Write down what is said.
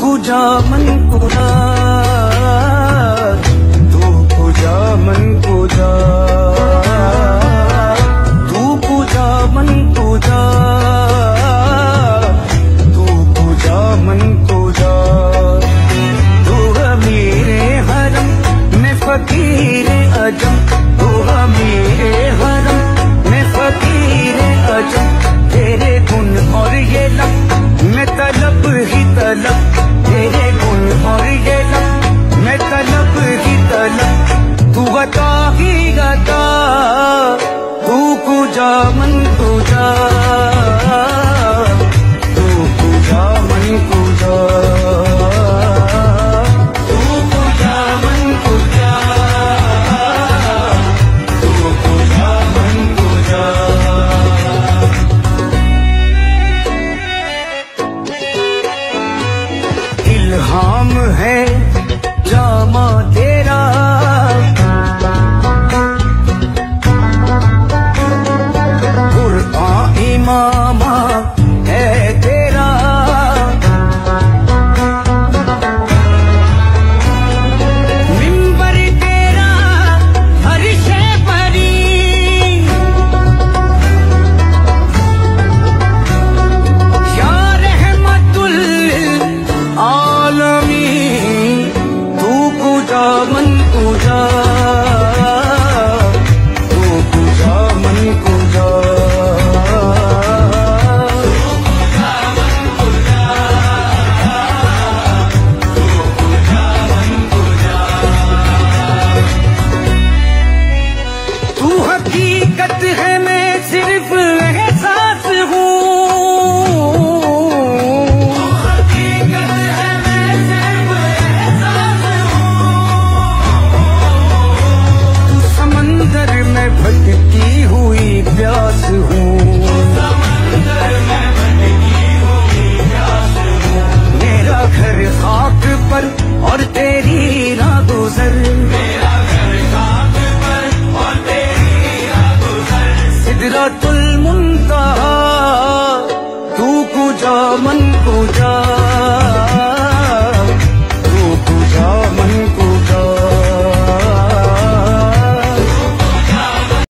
कुजा मन कुजा, तू कुजा मन कुजा, तू कुजा मन कुजा, तू कुजा मन कुजा। तू मेरे हरम में फकीर अजम, तू मेरे हरम में फकीर अजम। तेरे गुण और ये लब मैं तलब ही तलब, तेरे गुण और ये लब मैं तलब ही तलब। तू अता ही अता, तू कुजा मन कुजा, तू कुजा मन कुजा, तू कुजा मन कुजा, तू कुजा मन कुजा। इल्हाम है जामा तेरा, कुरआन इमामा है तेरा। मिंबर तेरा हर्षे परी, या रहमतुल आलमी। तू कुजा मन कुजा, तू कुजा मन कुजा, तू कुजा मन कुजा, तू कुजा मन कुजा। तू हकीकत है मैं सिर्फ एहसास हूँ, भटकी हुई प्यास हूँ, मेरा घर खाक पर और तेरी राह गुजर, मेरा घर खाक पर और तेरी राह गुजर। सिदरतुल मुंतहा, तू कुजा मन कुजा।